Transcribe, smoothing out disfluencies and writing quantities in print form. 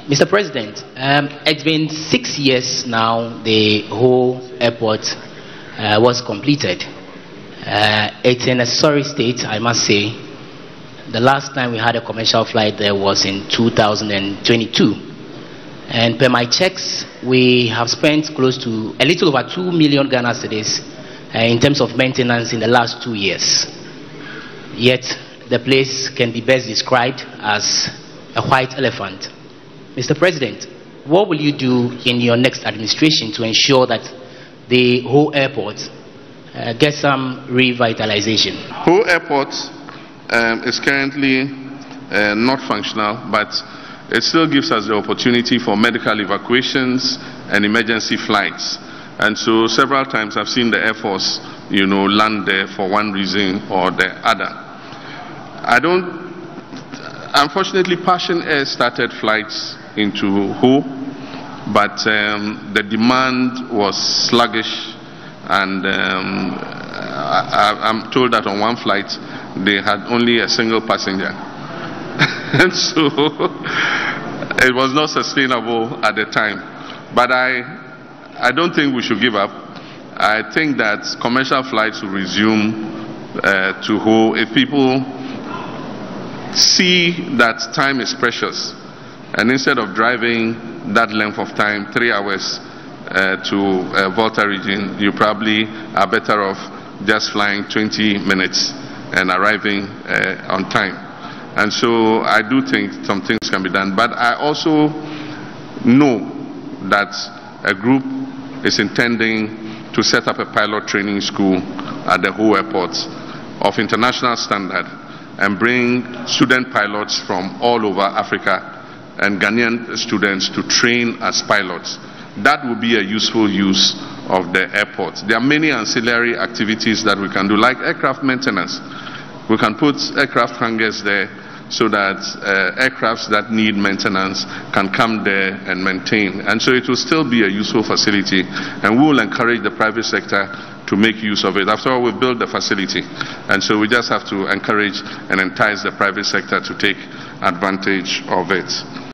Mr. President, it's been 6 years now the whole airport was completed. It's in a sorry state, I must say. The last time we had a commercial flight there was in 2022. And per my checks, we have spent close to a little over 2 million Ghana cedis in terms of maintenance in the last 2 years. Yet, the place can be best described as a white elephant. Mr. President, what will you do in your next administration to ensure that the whole airport gets some revitalization? Whole airport is currently not functional, but it still gives us the opportunity for medical evacuations and emergency flights. And so several times I've seen the Air Force, land there for one reason or the other. Unfortunately, Passion Air started flights into Ho, but the demand was sluggish, and I'm told that on one flight they had only a single passenger. And so it was not sustainable at the time. But I don't think we should give up. I think that commercial flights will resume to Ho if people see that time is precious, and instead of driving that length of time, 3 hours to Volta region, you probably are better off just flying 20 minutes and arriving on time. And so I do think some things can be done, but I also know that a group is intending to set up a pilot training school at the Ho airport of international standard and bring student pilots from all over Africa and Ghanaian students to train as pilots. That would be a useful use of the airport. There are many ancillary activities that we can do, like aircraft maintenance. We can put aircraft hangars there so that aircrafts that need maintenance can come there and maintain. And so it will still be a useful facility, and we will encourage the private sector to make use of it. After all, we built the facility, and so we just have to encourage and entice the private sector to take advantage of it.